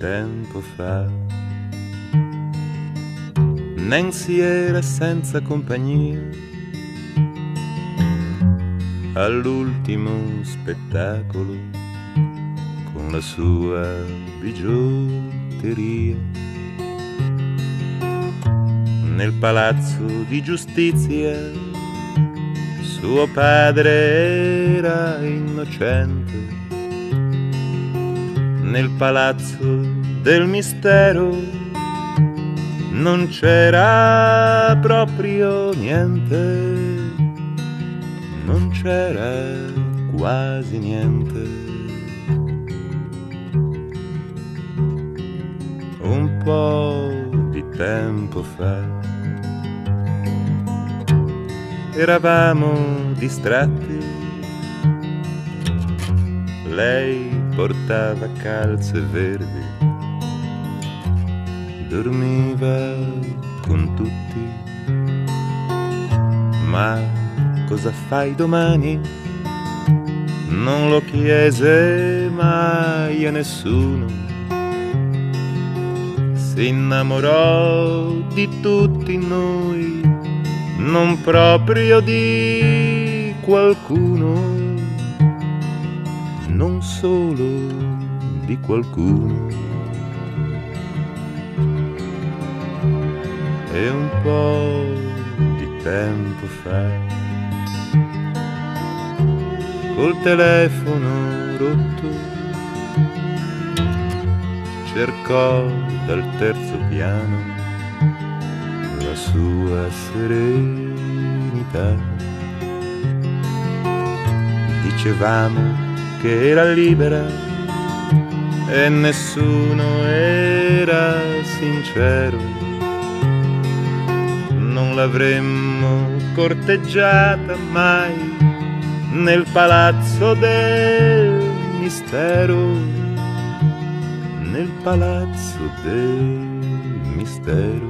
tempo fa. Nancy era senza compagnia all'ultimo spettacolo con la sua bigiotteria. Nel palazzo di giustizia suo padre era innocente. Nel palazzo del mistero non c'era proprio niente, non c'era quasi niente. Un po' di tempo fa eravamo distratti, lei portava calze verdi, dormiva con tutti. Ma cosa fai domani? Non lo chiese mai a nessuno. Si innamorò di tutti noi, non proprio di qualcuno, non solo di qualcuno. E un po' di tempo fa, col telefono rotto, cercò dal terzo piano la sua serenità. Dicevamo che era libera e nessuno era sincero. Non l'avremmo corteggiata mai nel palazzo del mistero, nel palazzo del mistero.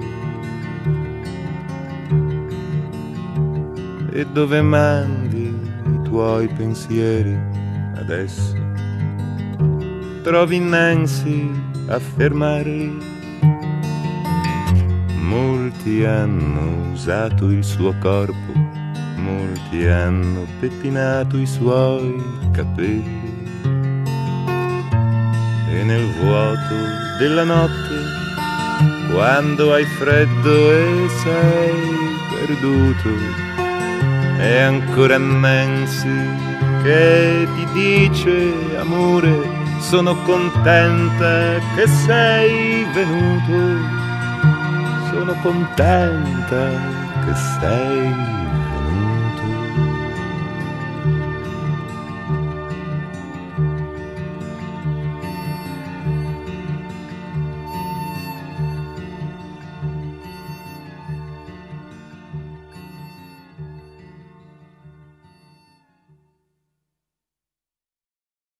E dove mandi i tuoi pensieri adesso? Trovi Nancy a fermarli? Molti hanno usato il suo corpo, molti hanno pettinato i suoi capelli. E nel vuoto della notte, quando hai freddo e sei perduto, è ancora Nancy che ti dice: amore, sono contenta che sei venuto, sono contenta che sei